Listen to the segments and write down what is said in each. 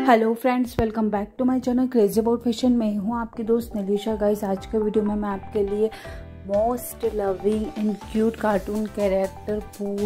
Hello friends, welcome back to my channel crazy about fashion. मैं हूँ आपकी दोस्त निलिशा। गाइस, आज के वीडियो में मैं आपके लिए most loving and cute cartoon character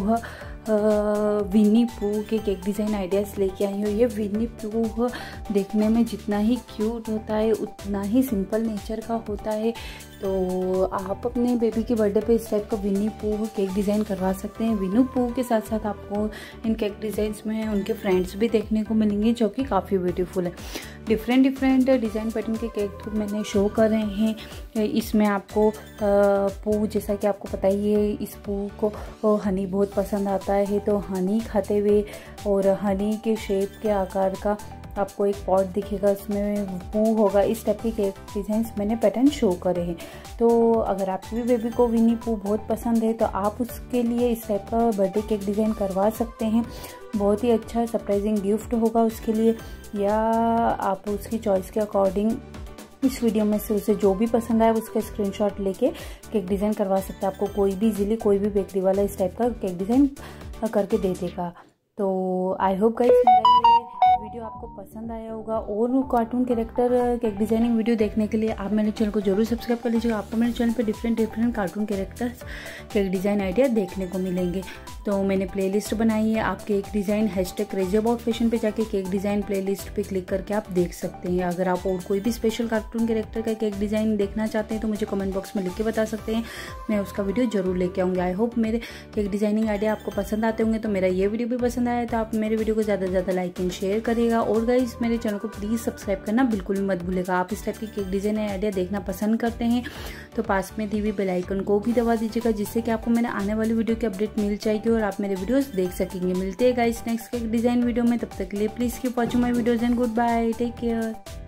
Winnie Pooh के केक डिज़ाइन आइडियाज़ लेके आई हूँ। ये विनी पू देखने में जितना ही क्यूट होता है उतना ही सिंपल नेचर का होता है। तो आप अपने बेबी के बर्थडे पे इस टाइप का विनी पू केक डिज़ाइन करवा सकते हैं। विनी पू के साथ साथ आपको इन केक डिज़ाइंस में उनके फ्रेंड्स भी देखने को मिलेंगे जो कि काफ़ी ब्यूटीफुल है। डिफरेंट डिज़ाइन पैटर्न के केक मैंने शो कर रहे हैं। इसमें आपको पू, जैसा कि आपको पता ही है, इस पू को हनी बहुत पसंद आता है, तो हनी खाते हुए और हनी के शेप के आकार का आपको एक पॉट दिखेगा, उसमें पू होगा। इस टाइप के केक डिज़ाइंस मैंने पैटर्न शो करे हैं। तो अगर आपकी भी बेबी को विनी पू बहुत पसंद है तो आप उसके लिए इस टाइप का बर्थडे केक डिज़ाइन करवा सकते हैं। बहुत ही अच्छा सरप्राइजिंग गिफ्ट होगा उसके लिए, या आप उसकी चॉइस के अकॉर्डिंग इस वीडियो में से उसे जो भी पसंद आए उसका स्क्रीनशॉट लेके केक डिज़ाइन करवा सकते हैं। आपको कोई भी इजीली कोई भी बेकरी वाला इस टाइप का केक डिज़ाइन करके दे देगा। तो आई होप गाइस वीडियो आपको पसंद आया होगा। और cartoon character cake designing video देखने के लिए आप मेरे चैनल को जरूर सब्सक्राइब कर लीजिएगा। आपको मेरे चैनल पे different cartoon characters cake design idea देखने को मिलेंगे। तो मैंने प्लेलिस्ट बनाई है, आप cake design #crazy about fashion पे जाके केक डिज़ाइन प्लेलिस्ट पे क्लिक करके आप देख सकते हैं। अगर आप और कोई भी स्पेशल कार्टून कैरेक्टर का केक डिज़ाइन देखना चाहते हैं तो मुझे कमेंट बॉक्स में लिख के बता सकते हैं, मैं उसका वीडियो जरूर लेके आऊँगी। आई होप मेरे केक डिज़ाइनिंग आइडिया आपको पसंद आते होंगे। तो मेरा ये वीडियो भी पसंद आया तो आप मेरे वीडियो को ज़्यादा से ज़्यादा लाइक एंड शेयर करिएगा। और गाइस, मेरे चैनल को प्लीज़ सब्सक्राइब करना बिल्कुल भी मत भूलेगा। आप इस टाइप की केक डिज़ाइन आइडिया देखना पसंद करते हैं तो पास में दी हुई बेल आइकन को भी दबा दीजिएगा, जिससे कि आपको मेरे आने वाली वीडियो की अपडेट मिल जाएगी और आप मेरे वीडियोस देख सकेंगे। मिलते हैं guys next cake design video में, तब तक के लिए please keep watching my videos and good bye, take care.